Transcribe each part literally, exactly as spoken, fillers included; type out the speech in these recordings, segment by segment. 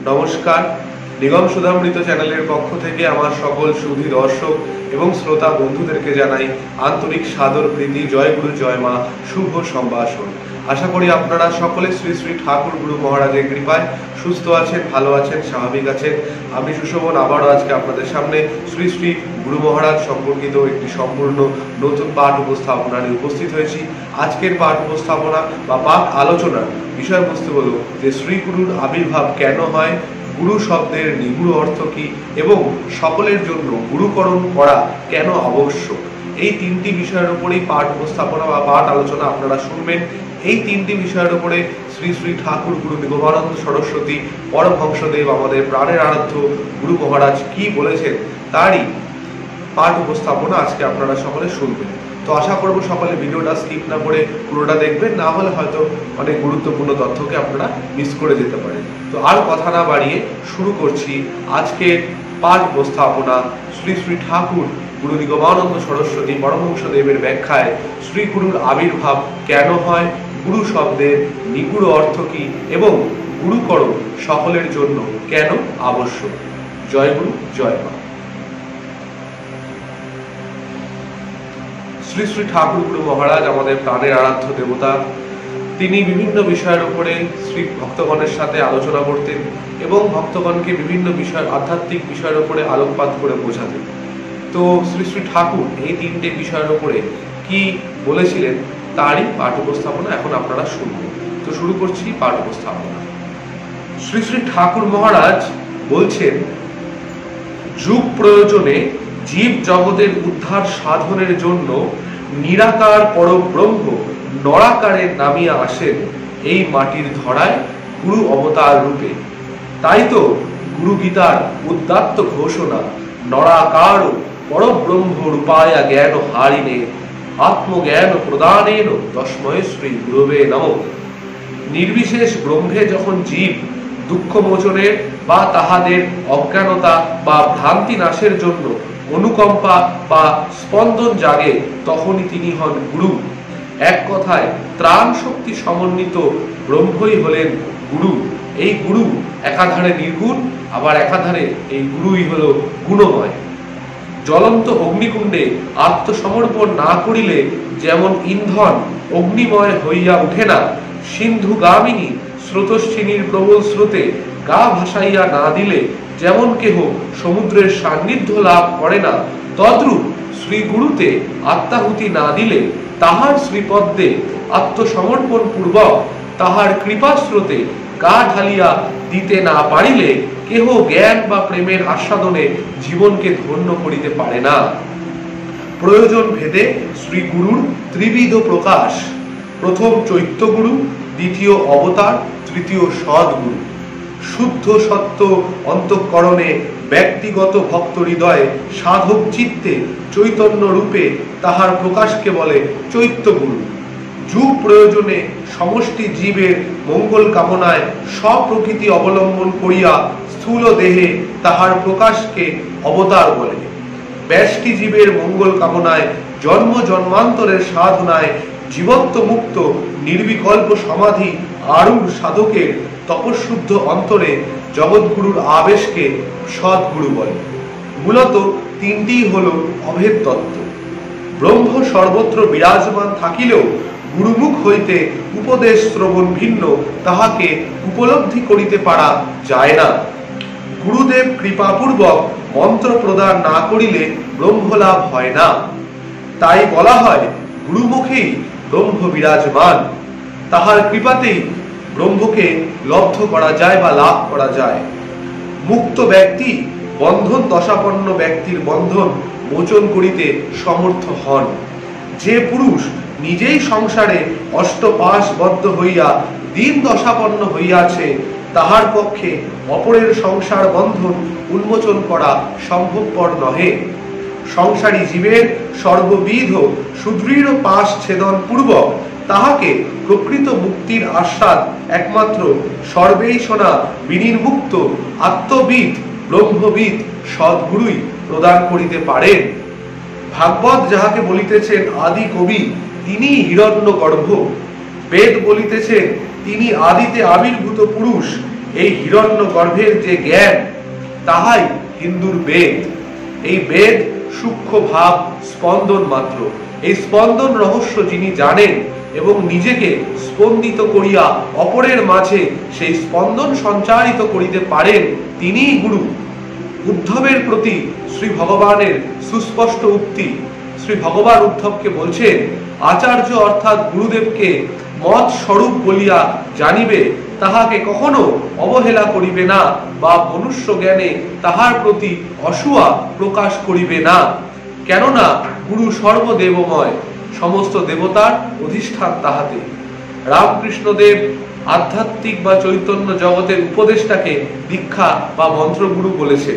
নমস্কার, নিগম সুধামৃত চ্যানেলের পক্ষ থেকে আমার সকল সুধী দর্শক এবং শ্রোতা বন্ধুদেরকে জানাই আন্তরিক সাদর প্রীতি। জয় গুরু জয় মা, শুভ সম্ভাষণ। আশা করি আপনারা সকলে শ্রী শ্রী ঠাকুর গুরু মহারাজের কৃপায় সুস্থ আছেন, ভালো আছেন, স্বাভাবিক আছেন। আমি সুশোভন আবারও আজকে আপনাদের সামনে শ্রী শ্রী গুরু মহারাজ সম্পর্কিত একটি সম্পূর্ণ নতুন পাঠ উপস্থাপনা নিয়ে উপস্থিত হয়েছি। আজকের পাঠ উপস্থাপনা বা পাঠ আলোচনার বিষয়বস্তু হলো যে শ্রী গুরুর আবির্ভাব কেন হয়, গুরু শব্দের নিগুড় অর্থ কি এবং সকলের জন্য গুরুকরণ করা কেন আবশ্যক। এই তিনটি বিষয়ের উপরেই পাঠ উপস্থাপনা বা পাঠ আলোচনা আপনারা শুনবেন। এই তিনটি বিষয়ের উপরে শ্রী শ্রী ঠাকুর গুরু নিগমানন্দ সরস্বতী পরমহংসদেব আমাদের প্রাণের আরাধ্য গুরু মহারাজ কি বলেছেন তারই পাঠ উপস্থাপনা আজকে আপনারা সকলে শুনবেন। তো আশা করবো সকলে ভিডিওটা স্কিপ না করে পুরোটা দেখবেন, না হলে হয়তো অনেক গুরুত্বপূর্ণ তথ্যকে আপনারা মিস করে যেতে পারেন। তো আর কথা না বাড়িয়ে শুরু করছি আজকের পাঠ উপস্থাপনা। শ্রী শ্রী ঠাকুর গুরু নিগমানন্দ সরস্বতী পরমহংসদেবের ব্যাখ্যায় শ্রী গুরুর আবির্ভাব কেন হয়, গুরু শব্দের নিগুড় অর্থ কি এবং গুরুকরণ সকলের জন্য কেন আবশ্যক। জয় গুরু জয় মা। শ্রী শ্রী ঠাকুর গুরু মহারাজ আমাদের প্রাণের আরাধ্য দেবতা। তিনি বিভিন্ন বিষয়ের উপরে শ্রী ভক্তগণের সাথে আলোচনা করতেন এবং ভক্তগণকে বিভিন্ন বিষয় আধ্যাত্মিক বিষয়ের উপরে আলোকপাত করে বোঝাতেন। তো শ্রী শ্রী ঠাকুর এই তিনটে বিষয়ের উপরে কি বলেছিলেন তারই পাঠ উপস্থাপনা এখন আপনারা শুনবেন। তো শুরু করছি পাঠ উপস্থাপনা। শ্রী শ্রী ঠাকুর মহারাজ বলছেন, যুগ প্রয়োজনে জীব জগতের উদ্ধার সাধনের জন্য নিরাকার পরব্রহ্ম নরাকারে নামিয়া আসেন এই মাটির ধরায় গুরু অবতার রূপে। তাই তো গুরু গীতার উদাত্ত ঘোষণা, নরাকার পরব্রহ্ম রূপায়া জ্ঞান হারিনে আত্মজ্ঞান প্রদানেন তস্মৈ শ্রী গুরুবে নমঃ। নির্বিশেষ ব্রহ্মে যখন জীব দুঃখ মোচনের বা তাহাদের অজ্ঞানতা বা ভ্রান্তি নাশের জন্য অনুকম্পা বা স্পন্দন জাগে, তখনই তিনি হন গুরু। এক কথায় ত্রাণ শক্তি সমন্বিত ব্রহ্মই হলেন গুরু। এই গুরু একাধারে নির্গুণ, আবার একাধারে এই গুরুই হল গুণময়। জ্বলন্ত অগ্নিকুণ্ডে আত্মসমর্পণ না করিলে যেমন ইন্ধন অগ্নিময় হইয়া উঠে না, সিন্ধু গামিনী স্রোতস্বিনীর প্রবল স্রোতে গা ভাসাইয়া না দিলে যেমন কেহ সমুদ্রের সান্নিধ্য লাভ করে না, তদ্রূপ শ্রী গুরুতে আত্মাহুতি না দিলে, তাহার শ্রীপদ্মে আত্মসমর্পণ পূর্বক তাহার কৃপাস্রোতে গা ঢালিয়া দিতে না পারিলে কেহ জ্ঞান বা প্রেমের আস্বাদনে জীবনকে ধন্য করিতে পারে না। প্রয়োজন ভেদে শ্রী গুরুর ত্রিবিধ প্রকাশ। প্রথম চৈত্য গুরু, দ্বিতীয় অবতার, তৃতীয় সদ্গুরু। শুদ্ধ সত্য অন্তঃকরণে ব্যক্তিগত ভক্ত হৃদয়ে সাধক চিত্তে চৈতন্য রূপে তাহার প্রকাশকে বলে চৈত্য গুরু। যুগ প্রয়োজনে সমষ্টি জীবের মঙ্গল কামনায় স্বপ্রকৃতি অবলম্বন করিয়া স্থূল দেহে তাহার প্রকাশকে অবতার বলে। ব্যষ্টি জীবের মঙ্গল কামনায় জন্ম জন্মান্তরের সাধনায় জীবত্ব মুক্ত নির্বিকল্প সমাধি আরূঢ় সাধকের তপশুদ্ধ অন্তরে জগৎগুরুর আবেশকে সদ্গুরু বলে। মূলত তিনটিই হল অভেদ তত্ত্ব। ব্রহ্ম সর্বত্র বিরাজমান থাকিলেও গুরুমুখ হইতে উপদেশ শ্রবণ ভিন্ন, তাহাকে উপলব্ধি করিতে পারা যায় না। গুরুদেব কৃপাপূর্বক মন্ত্র প্রদান না করিলে ব্রহ্মলাভ হয় না। তাই বলা হয় গুরুমুখেই ব্রহ্ম বিরাজমান, তাহার কৃপাতেই ব্রহ্মকে লব্ধ করা যায় বা লাভ করা যায়। মুক্ত ব্যক্তি বন্ধন দশাপন্ন ব্যক্তির বন্ধন মোচন করিতে সমর্থ হন। যে পুরুষ নিজেই সংসারে অষ্টপাশবদ্ধ হইয়া দিন দশাপন্ন হইয়াছে, তাহার পক্ষে অপরের সংসার বন্ধন উন্মোচন করা সম্ভবপর নহে। সংসারী জীবের সর্ববিধ সুদৃঢ় পাশ ছেদন পূর্বক তাহাকে প্রকৃত মুক্তির আস্বাদ একমাত্র সর্বেশনা বিনির্মুক্ত আত্মবিদ ব্রহ্মবিদ সদ্গুরুই প্রদান করিতে পারেন। ভাগবত যাহাকে বলিতেছেন আদি কবি, তিনি হিরণ্য গর্ভ। বেদ বলিতেছেন তিনি আদিতে আবির্ভূত পুরুষ। এই হিরণ্য গর্ভের যে জ্ঞান, তাহাই হিন্দুর বেদ। এই বেদ সূক্ষ্ম ভাব স্পন্দন মাত্র। এই স্পন্দন রহস্য যিনি জানেন এবং নিজেকে স্পন্দিত করিয়া অপরের মাঝে সেই স্পন্দন সঞ্চারিত করিতে পারেন, তিনিই গুরু। উদ্ধবের প্রতি শ্রী ভগবানের সুস্পষ্ট উক্তি। শ্রী ভগবান উদ্ধবকে বলছেন, আচার্য অর্থাৎ গুরুদেবকে মত স্বরূপ বলিয়া জানিবে, তাহাকে কখনো অবহেলা করিবে না বা মনুষ্য জ্ঞানে তাহার প্রতি অসূয়া প্রকাশ করিবে না। কেননা গুরু সর্বদেবময়, সমস্ত দেবতার অধিষ্ঠান তাহাতে। রামকৃষ্ণদেব আধ্যাত্মিক বা চৈতন্য জগতের উপদেশটাকে দীক্ষা বা মন্ত্রগুরু বলেছে।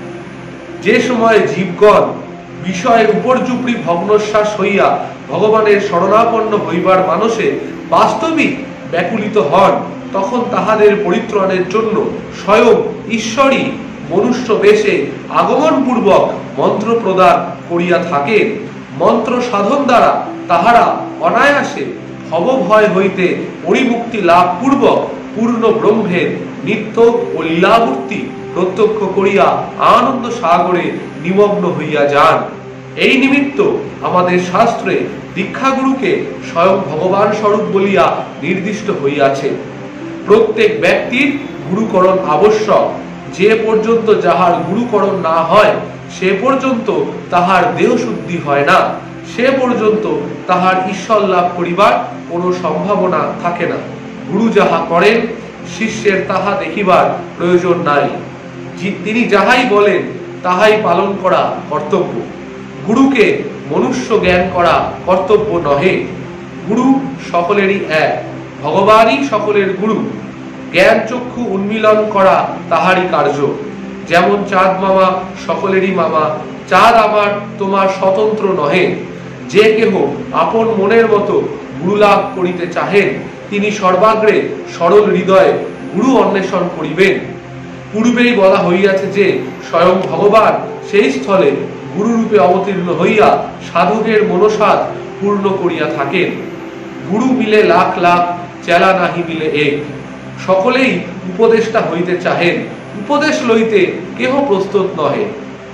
যে সময় জীবগণ বিষয়ের উপর্যুপরি ভগ্নশ্বাস হইয়া ভগবানের শরণাপন্ন হইবার মানসে বাস্তবিক ব্যাকুলিত হন, তখন তাহাদের পরিত্রাণের জন্য স্বয়ং ঈশ্বরই মনুষ্য বেশে আগমন পূর্বক মন্ত্র প্রদান করিয়া থাকেন। মন্ত্র সাধন দ্বারা তাহারা অনায়াসে ভবভয় হইতে পরিমুক্তি লাভ পূর্বক পূর্ণ ব্রহ্মের নিত্য ও লীলামূর্তি প্রত্যক্ষ করিয়া আনন্দ সাগরে নিমগ্ন হইয়া যান। এই নিমিত্ত আমাদের শাস্ত্রে দীক্ষাগুরুকে স্বয়ং ভগবান স্বরূপ বলিয়া নির্দিষ্ট হইয়াছে। প্রত্যেক ব্যক্তির গুরুকরণ আবশ্যক। যে পর্যন্ত যাহার গুরুকরণ না হয়, সে পর্যন্ত তাহার দেহ শুদ্ধি হয় না, সে পর্যন্ত তাহার ঈশ্বর লাভ করিবার কোনো সম্ভাবনা থাকে না। গুরু যাহা করেন, শিষ্যের তাহা দেখিবার প্রয়োজন নাই। তিনি যাহাই বলেন তাহাই পালন করা কর্তব্য। গুরুকে মনুষ্য জ্ঞান করা কর্তব্য নহে। গুরু সকলেরই এক, ভগবানই সকলের গুরু। জ্ঞান চক্ষু উন্মিলন করা তাহারই কার্য। যেমন চাঁদ মামা সকলেরই মামা, চাঁদ আমার তোমার স্বতন্ত্র নহে। যে কেহ আপন মনের মতো গুরু লাভ করিতে চাহেন, তিনি সর্বাগ্রে সরল হৃদয়ে গুরু অন্বেষণ করিবেন। পূর্বেই বলা হইয়াছে যে স্বয়ং ভগবান সেই স্থলে গুরুরূপে অবতীর্ণ হইয়া সাধকের মনোসাধ পূর্ণ করিয়া থাকেন। গুরু মিলে লাখ লাখ, চেলা নাহি মিলে এক। সকলেই উপদেষ্টা হইতে চাহেন, উপদেশ লইতে কেহ প্রস্তুত নহে।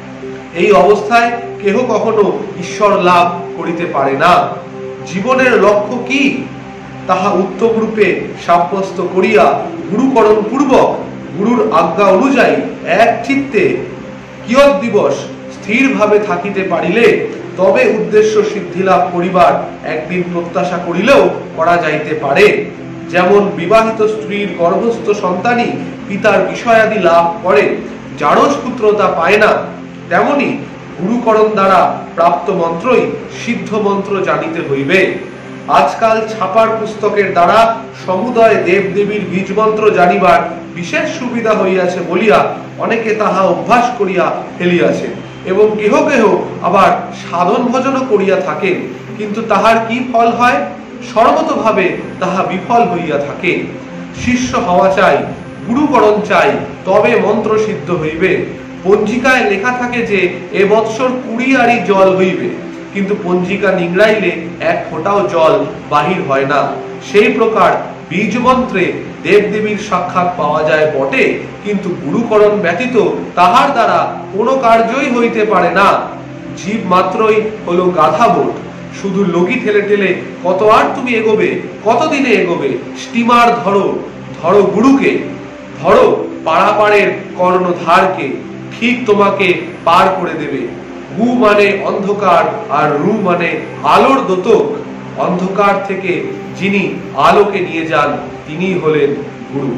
এই অবস্থায় কেহ কখনো ঈশ্বর লাভ করিতে পারে না। জীবনের লক্ষ্য কি, তাহা উত্তম রূপে সাব্যস্ত করিয়া গুরুকরণ পূর্বক গুরুর আজ্ঞা অনুযায়ী এক চিত্তে কিয়ৎ দিবস স্থিরভাবে থাকিতে পারিলে তবে উদ্দেশ্য সিদ্ধি লাভ করিবার একদিন প্রত্যাশা করিলেও করা যাইতে পারে। যেমন বিবাহিত স্ত্রীর গর্ভস্থ সন্তানই পিতার বিষয়াদি লাভ করে, জারজ পুত্রতা পায় না, তেমনি গুরুকরণ দ্বারা প্রাপ্ত মন্ত্রই সিদ্ধ মন্ত্র জানিতে হইবে। আজকাল ছাপার পুস্তকের দ্বারা সমুদয় দেব দেবীর বীজ মন্ত্র জানিবার বিশেষ সুবিধা হইয়াছে বলিয়া অনেকে তাহা অভ্যাস করিয়া ফেলিয়াছে এবং কেহ কেহ আবার সাধন ভজনও করিয়া থাকেন, কিন্তু তাহার কি ফল হয়? সর্বতভাবে তাহা বিফল হইয়া থাকে। শিষ্য হওয়া চাই, গুরুকরণ চাই, তবে মন্ত্র সিদ্ধ হইবে। পঞ্জিকায় লেখা থাকে যে এ বৎসর কুড়ি আড়ি জল হইবে, কিন্তু পঞ্জিকা নিংড়াইলে এক ফোঁটাও জল বাহির হয় না। সেই প্রকার বীজ মন্ত্রে দেবদেবীর সাক্ষাৎ পাওয়া যায় বটে, কিন্তু গুরুকরণ ব্যতীত তাহার দ্বারা কোনো কার্যই হইতে পারে না। জীব মাত্রই হলো গাধা বোট, শুধু লগি ঠেলে ঠেলে কত আর তুমি এগোবে, কতদিনে এগোবে? স্টিমার ধরো, ধরো গুরুকে, ধরো পারাপারের কর্ণধারকে, ঠিক তোমাকে পার করে দেবে। গু মানে অন্ধকার আর রু মানে আলোর দোতক। অন্ধকার থেকে যিনি আলোকে নিয়ে যান তিনি হলেন গুরু।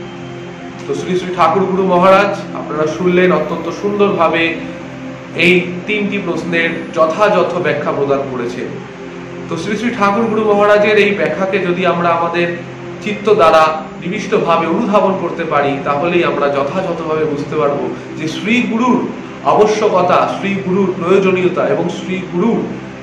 তো শ্রী শ্রী ঠাকুর গুরু মহারাজ আপনারা শুনলেন অত্যন্ত সুন্দরভাবে এই তিনটি প্রশ্নের যথাযথ ব্যাখ্যা প্রদান করেছে। তো শ্রী শ্রী ঠাকুর গুরু মহারাজের এই ব্যাখ্যাকে যদি আমরা আমাদের চিত্ত দ্বারা নিবিষ্টভাবে অনুধাবন করতে পারি, তাহলেই আমরা যথাযথভাবে বুঝতে পারবো যে শ্রী গুরুর আবশ্যকতা, শ্রী গুরুর প্রয়োজনীয়তা এবং শ্রী গুরুর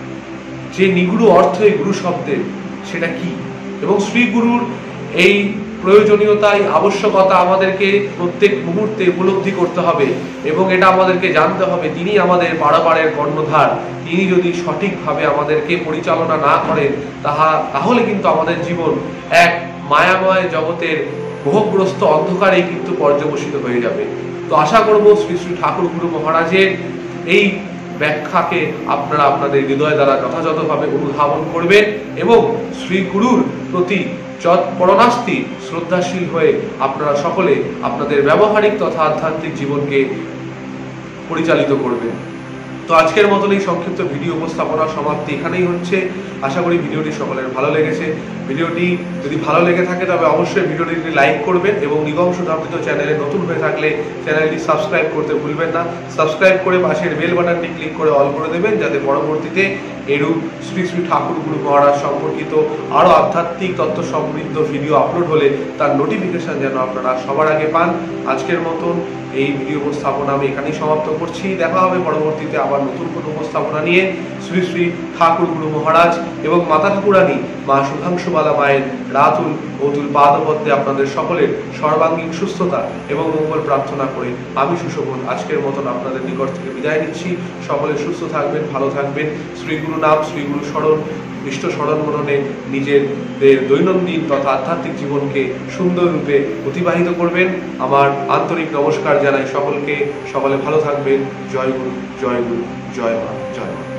যে নিগুড় অর্থ এই গুরু শব্দের সেটা কি, এবং শ্রী গুরুর এই প্রয়োজনীয়তাই আবশ্যকতা আমাদেরকে প্রত্যেক মুহূর্তে উপলব্ধি করতে হবে এবং এটা আমাদেরকে জানতে হবে তিনি আমাদের পারাপারের কর্ণধার। তিনি যদি সঠিকভাবে আমাদেরকে পরিচালনা না করেন তাহা তাহলে কিন্তু আমাদের জীবন এক মায়াময় জগতের মোহগ্রস্ত অন্ধকারে কিন্তু পর্যবসিত হয়ে যাবে। তো আশা করব শ্রী শ্রী ঠাকুর গুরু মহারাজের এই ব্যাখ্যাকে আপনারা আপনাদের হৃদয় দ্বারা যথাযথভাবে অনুধাবন করবেন এবং শ্রী গুরুর প্রতি যৎপরণাস্তি শ্রদ্ধাশীল হয়ে আপনারা সকলে আপনাদের ব্যবহারিক তথা আধ্যাত্মিক জীবনকে পরিচালিত করবেন। তো আজকের মতন এই সংক্ষিপ্ত ভিডিও উপস্থাপনার সমাপ্তি এখানেই হচ্ছে। আশা করি ভিডিওটি সকলের ভালো লেগেছে। ভিডিওটি যদি ভালো লেগে থাকে তবে অবশ্যই ভিডিওটি লাইক করবেন এবং নিগম সুধামৃত চ্যানেলে নতুন হয়ে থাকলে চ্যানেলটি সাবস্ক্রাইব করতে ভুলবেন না। সাবস্ক্রাইব করে পাশের বেল বাটনটি ক্লিক করে অল করে দেবেন, যাতে পরবর্তীতে এরূপ শ্রী শ্রী ঠাকুর গুরু মহারাজ সম্পর্কিত আরও আধ্যাত্মিক তত্ত্ব সমৃদ্ধ ভিডিও আপলোড হলে তার নোটিফিকেশন যেন আপনারা সবার আগে পান। আজকের মতন এই ভিডিও উপস্থাপনা আমি এখানেই সমাপ্ত করছি। দেখা হবে পরবর্তীতে আবার নতুন কোনো উপস্থাপনা নিয়ে। শ্রী শ্রী ঠাকুর গুরু মহারাজ এবং মাতা ঠাকুরানী মা সুধাংশুবালা মায়ের রাতুল অতুল পাদপদ্মে আপনাদের সকলের সর্বাঙ্গীন সুস্থতা এবং মঙ্গল প্রার্থনা করে আমি সুশোভন আজকের মতন আপনাদের নিকট থেকে বিদায় নিচ্ছি। সকলে সুস্থ থাকবেন, ভালো থাকবেন। শ্রী গুরু নাম, শ্রী গুরু স্মরণ, ইষ্ট স্মরণ মননে নিজেদের দৈনন্দিন তথা আধ্যাত্মিক জীবনকে সুন্দর রূপে অতিবাহিত করবেন। আমার আন্তরিক নমস্কার জানাই সকলকে। সকলে ভালো থাকবেন। জয় গুরু, জয় গুরু, জয় মা, জয় মা।